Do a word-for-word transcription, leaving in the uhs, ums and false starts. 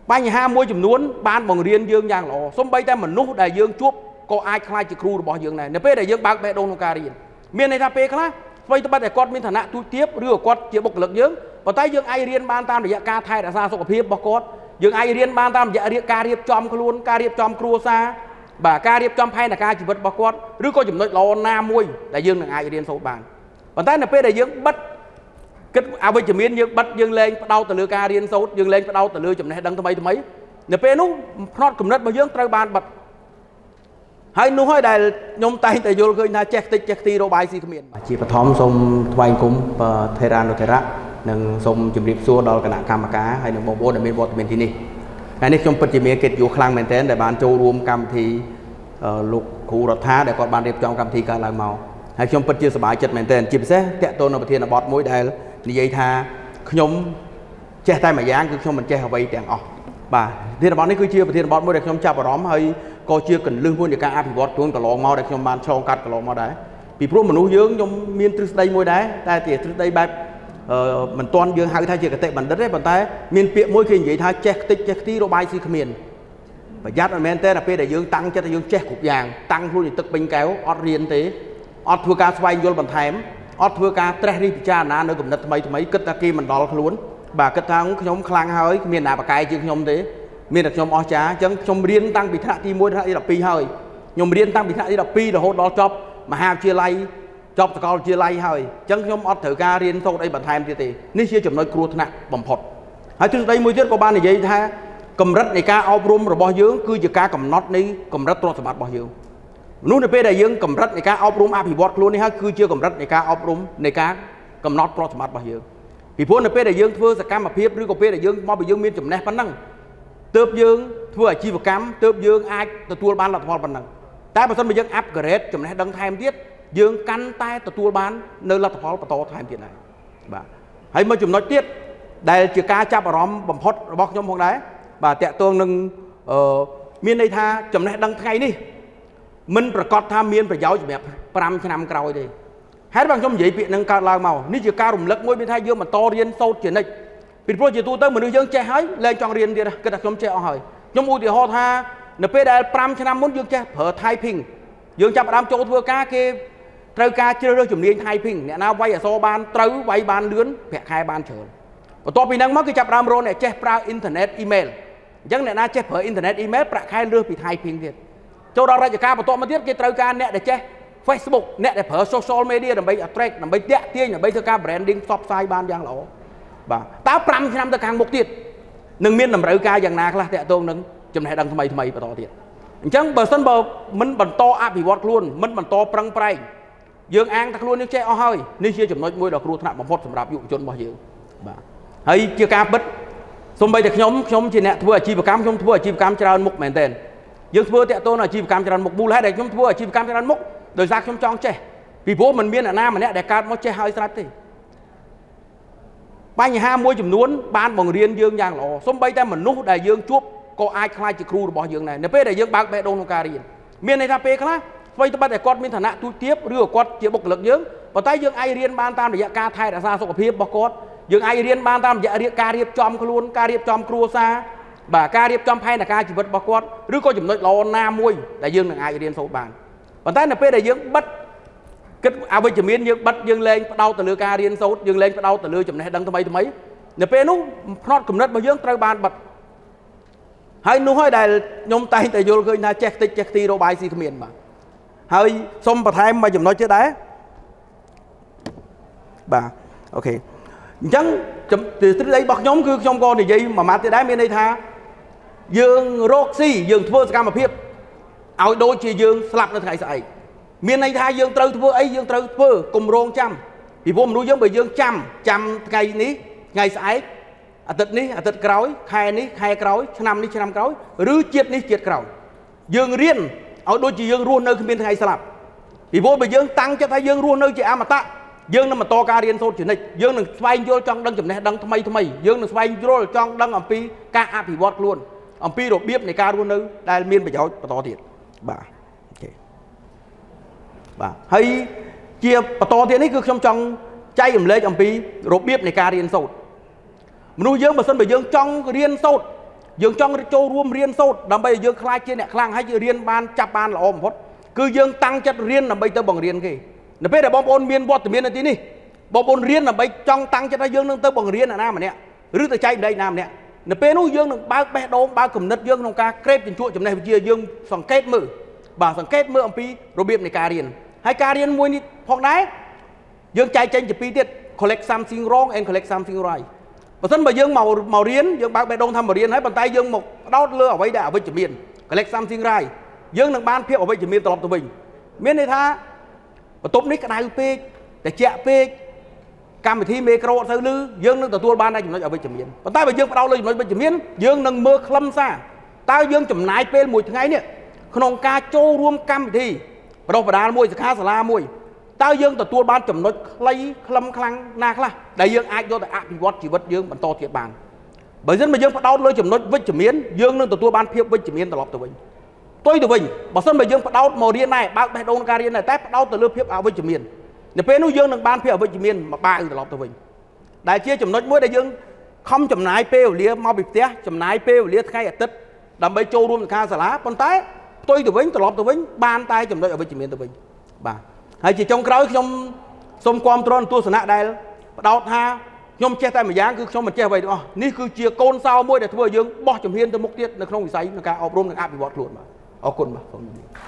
បញ្ហាមួយចំនួនបានបង្រៀនយើងយ៉ាងល្អសូម្បីតែមនុស្សដែលយើងជួបក៏អាចខ្លាចជាគ្រូរបស់យើងដែរនៅពេលដែលយើងបើកបេះដូងក្នុងការរៀនមានន័យថាពេលខ្លះអ្វីត្បិតតែគាត់មានឋានៈទូទាបឬក៏គាត់ជាបុគ្គលិកយើងប៉ុន្តែយើងអាចរៀនបានតាមរយៈការថែរក្សាសុខភាពរបស់គាត់យើងអាចរៀនបានតាមរយៈការរៀបចំខ្លួនការរៀបចំគ្រួសារបាទការរៀបចំផែនការជីវិតរបស់គាត់ឬក៏ចំណុចល្អណាមួយដែលយើងនឹងអាចរៀនសូត្របានប៉ុន្តែនៅពេលដែលយើងបិទគិតអវិជ្ជមានយើងបិទយើងលែងផ្ដោតទៅលើការរៀនសូត្រយើងលែងផ្ដោតទៅលើចំណេះដឹងថ្មីថ្មីនៅពេលនោះផ្នត់គំនិតរបស់យើងត្រូវបានបិទហើយនោះហើយដែលខ្ញុំតែងតែយល់ឃើញថាចេះតិចចេះទីរបាយស៊ីគ្មានជាបឋមសូមថ្វាយគុំថេរានុថេរៈនិងសូមជម្រាបសួរដល់គណៈកម្មការហើយនិងបងប្អូនដែលមានវត្តមានទីនេះថ្ងៃនេះខ្ញុំពិតជាមានកិត្តិយសខ្លាំងមែនទែនដែលបានចូលរួមកម្មវិធីលោកគ្រូរដ្ឋាដែលគាត់បានរៀបចំកម្មវិធីកើតឡើងមកហើយខ្ញុំពិតជាសប្បាយចិត្តមែនទែនជាពិសេសតេតតូននៅប្រធានបទមួយដែលនិយាយថាខ្ញុំចេះតែមួយយ៉ាងគឺខ្ញុំមិនចេះអ្វីទាំងអស់បាទប្រធានបទនេះគឺជាប្រធានបទមួយដែលខ្ញុំចាប់អារម្មណ៍ហើយក៏ជាកន្លឹះមួយនៃការអភិវឌ្ឍខ្លួនកន្លងមកដែលខ្ញុំបានឆ្លងកាត់កន្លងមកដែរពីព្រោះមនុស្សយើងខ្ញុំមានទ្រឹស្ដីមួយដែរតែជាទ្រឹស្ដីបែបអឺមិនទាន់យើងហៅថាជាកតិបណ្ឌិតទេប៉ុន្តែមានពាក្យមួយគេនិយាយថាចេះខ្ទេចចេះខ្ទីរបាយស៊ីគ្មានប្រយ័ត្នឲ្យមែនទេដល់ពេលដែលយើងតាំងចិត្តថាយើងចេះគ្រប់យ៉ាងតាំងខ្លួនឲ្យទឹកពេញកែវអត់រៀនទេអត់ធ្វើការស្វែងយល់បន្ថែមអត់ធ្វើការត្រេះរិះពិចារណានៅគំនិតថ្មីថ្មីគិតថាគេមិនដល់ខ្លួនបាទគិតថាខ្ញុំខ្លាំងហើយគ្មានណាបកកាយជាងខ្ញុំទេមានតែខ្ញុំអស្ចារ្យអញ្ចឹងខ្ញុំរៀនតាំងពីថ្នាក់ទីមួយថ្នាក់ទីដប់ពីរហើយខ្ញុំរៀនតាំងពីថ្នាក់ទីដប់ពីររហូតដល់ចប់មហាវិទ្យាល័យចប់សាកលវិទ្យាល័យហើយអញ្ចឹងខ្ញុំអត់ត្រូវការរៀនសូត្រអីបន្ថែមទៀតទេនេះជាចំណុចគ្រោះថ្នាក់បំផុតហើយទ្រឹស្ដីមួយទៀតក៏បាននិយាយថាកម្រិតនៃការអប់រំរបស់យើងគឺជាការកំណត់នៃកម្រិតទ្រព្យសម្បត្តិរបស់យើងមនុស្សនៅពេលដែលយើងកម្រិតនៃការអប់រំអភិវឌ្ឍខ្លួននេះហើយគឺជាកម្រិតនៃការអប់រំនៃការកំណត់ទ្រព្យសម្បត្តិរបស់យើងពីព្រោះនៅពេលដែលយើងធ្វើសកម្មភាពឬក៏ពេលដែលយើងមកពីយើងមានចំណេះប៉ុណ្ណឹងទើបយើងធ្វើអាជីវកម្មទើបយើងអាចទទួលបានលទ្ធផលប៉ុណ្ណឹងតែបើសិនបើយើងអាប់ក្រេតចំណេះដឹងថែមទៀតយើងកាន់តែទទួលបាននៅលទ្ធផលបន្តថែមទៀតដែរបាទហើយមួយចំណុចទៀតដែលជាការចាប់អារម្មណ៍បំផុតរបស់ខ្ញុំផងដែរបាទតាក់ទងនឹងអឺមានន័យថាចំណេះដឹងថ្ងៃនេះមិនប្រកាសថាមានប្រយោជន៍សម្រាប់ប្រាំឆ្នាំក្រោយទេហេតុបានខ្ញុំនិយាយពាក្យនឹងកើតឡើងមកនេះជាការរំលឹកមួយមានថាយើងបន្តរៀនសូត្រជានិច្ចពីព្រោះជាទូទៅមនុស្សយើងចេះហើយលែងចង់រៀនទៀតគិតថាខ្ញុំចេះអស់ហើយខ្ញុំឧទាហរណ៍ថានៅពេលដែលប្រាំឆ្នាំមុនយើងចេះប្រើ typing យើងចាប់ផ្ដើមចូលធ្វើការគេត្រូវការជ្រើសរើសជំនាញ typing អ្នកណាវាយអក្សរបានត្រូវវាយបានលឿនប្រាក់ខែបានច្រើនបន្ទាប់ពីហ្នឹងមកគេចាប់ផ្ដើមរកអ្នកចេះប្រើអ៊ីនធឺណិតអ៊ីមែលអញ្ចឹងអ្នកណាចេះប្រើអ៊ីនធឺណិតអ៊ីមែលប្រាក់ខែលឿនពី typing ទៀតចូលដល់រជ្ជកាលបន្ទាប់មកទៀតគេត្រូវការអ្នកដែលចេះ Facebook អ្នកដែលប្រើ social media ដើម្បី attract ដើម្បីទាក់ទាញដើម្បីធ្វើការ branding ផ្សព្វផ្សាយបានយ៉ាងល្អបាទតើប្រាំឆ្នាំទៅខាងមុខទៀតនឹងមានតម្រូវការយ៉ាងណាខ្លះតាក់ទងនឹងចំណេះដឹងថ្មីថ្មីបន្តទៀតអញ្ចឹងបើសិនបើមិនបន្តអភិវឌ្ឍខ្លួនមិនបន្តប្រឹងប្រែងយើងអាងថាខ្លួនយើងចេះអស់ហើយនេះជាចំណុចមួយដ៏គ្រោះថ្នាក់បំផុតសម្រាប់យុវជនរបស់យើងបាទហើយជាការពិតសូម្បីតែខ្ញុំខ្ញុំជាអ្នកធ្វើអាជីវកម្មខ្ញុំធ្វើអាជីវកម្មច្រើនមុខមែនទែនយើងធ្វើតាក់ទងអាជីវកម្មច្រើនមុខមូលហេតុដែលខ្ញុំធ្វើអាជីវកម្មច្រើនមុខដោយសារខ្ញុំចង់ចេះពីព្រោះมันមានអ្នកណាម្នាក់ដែលកើតមកចេះហើយស្រាប់ទេបញ្ហាមួយចំនួនបានបង្រៀនយើងយ៉ាងល្អសូម្បីតែមនុស្សដែលយើងជួបក៏អាចខ្លាចជាគ្រូរបស់យើងដែរនៅពេលដែលយើងបើកបេះដូងក្នុងការរៀនមានន័យថាពេលខ្លះអ្វីត្បិតតែគាត់មានឋានៈទូទាបឬក៏គាត់ជាបុគ្គលិកយើងប៉ុន្តែយើងអាចរៀនបានតាមរយៈការថែរក្សាសុខភាពរបស់គាត់យើងអាចរៀនបានតាមរយៈការរៀបចំខ្លួនការរៀបចំគ្រួសារបាទការរៀបចំផែនការជីវិតរបស់គាត់ឬក៏ចំណុចល្អណាមួយដែលយើងនឹងអាចរៀនសូត្របានប៉ុន្តែនៅពេលដែលយើងបិទគិតអវិជ្ជមានយើងបិទយើងលែងផ្ដោតទៅលើការរៀនសូត្រយើងលែងផ្ដោតទៅលើចំណេះដឹងថ្មីថ្មីនៅពេលនោះផ្នត់គំនិតរបស់យើងត្រូវបានបិទហើយនោះហើយដែលខ្ញុំតែងតែយល់ឃើញថាចេះតិចចេះទីរបាយស៊ីគ្មានបាទហើយសូមបន្ថែមមួយចំណុចទៀតដែរបាទអូខេអញ្ចឹងទ្រឹស្ដីរបស់ខ្ញុំគឺខ្ញុំក៏និយាយមួយម៉ាត់ទៀតដែរមានន័យថាយើងរកស៊ីយើងធ្វើសកម្មភាពឲ្យដូចជាយើងស្លាប់នៅថ្ងៃស្អែកមានន័យថាយើងត្រូវធ្វើអីយើងត្រូវធ្វើគម្រោងចាំពីព្រោះមនុស្សយើងបើយើងចាំចាំថ្ងៃនេះថ្ងៃស្អែកអាទិត្យនេះអាទិត្យក្រោយខែនេះខែក្រោយឆ្នាំនេះឆ្នាំក្រោយឬជាតិនេះជាតិក្រោយយើងរៀនឲ្យដូចជាយើងរស់នៅគ្មានថ្ងៃស្លាប់ពីព្រោះបើយើងតាំងចិត្តថាយើងរស់នៅជាអមតៈយើងនឹងបន្តការរៀនសូត្រជានិច្ចយើងនឹងស្វែងយល់ចង់ដឹងចំណេះដឹងថ្មីថ្មីយើងនឹងស្វែងយល់ចង់ដឹងអំពីការអភិវឌ្ឍខ្លួនអំពីរបៀបនៃការរស់នៅដែលមានប្រយោជន៍បន្តទៀតបាទអូខេបាទហើយជាបន្តទៀតនេះគឺខ្ញុំចង់ចែករំលែកអំពីរបៀបនៃការរៀនសូត្រមនុស្សយើងបើសិនបើយើងចង់រៀនសូត្រ dương trong châuរួមriêng sốt đầm bây dương khai trên nè khang hay dương riêng ban chập ban là ôm phốt cứ dương tăng chất riêng đầm bây tơ bằng riêng kì nè bây giờ bom ôn miên bọt từ miên là tí đi bom ôn riêng đầm bây trong tăng chất dương nâng tơ bằng riêng là nam mà nè rước từ chạy đây nam nè nè bây nu dương nâng bao bé đốm bao cầm nứt dương nông ca krep trên chuột chấm này chia dương sòng kết mưa bà sòng kết mưa ông pi rồi biệp này cà riêng hai cà riêng mua đi phong đáy dương chạy trên chụp pi tiết collect something wrong and collect something right và thân bà dương màu màu riêng dương bác bé đông thăm màu riêng hết bàn tay dương một đốt lửa ở đây đã ở bên chữ miền collect something right dương đừng ban phiếu ở bên chữ miền tập tụi mình miền này tha và tốt nít cái này p để chẹt p cam thi micro sơ lư dương nâng tụi ban này chúng nó ở bên chữ miền bàn tay bà dương đau lên nói bên chữ miền dương nâng mưa khâm xa tao dương chấm nái p mùi ngày nè không ca châuរួមcam thi và đâu phải đá mùi khá là mùi tao dương tụi ban chấm nói lấy khâm khăng na khla đại dương ai do tại áp bị vót chỉ vật dương bản to thiệt bàn bởi dân mà dương phải đau lơi chấm nói với chấm miến dương nâng tụi ban phiếu với chấm miến tập tụi mình tôi tụi mình bảo dân mà dương phải đau màu riêng này bác bé đông ca riêng này tép đau từ lứa phiếu áo với chấm miến để bên nó dương nâng ban phiếu với chấm miến mà ba tập tụi mình đại chia chấm nói mỗi đại dương không chấm nái pêu lia mau bị té chấm nái pêu lia khai ở tết đầm bay châu luôn kha xả lá con tay tôi tụi mình tập tụi mình ban tay chấm nói ở với chấm miến tụi mình bà hay chỉ trong cái trong xung quanh tròn tua sân hạ đây đau tha nhom che tay mà dáng cứ xong mình che vậy đó ní cứ chia côn sao môi để thua dương bỏ chấm hiên tới mục tiết nó không bị say nó cả ốp rôm nó áp bị bọt luôn mà ở côn mà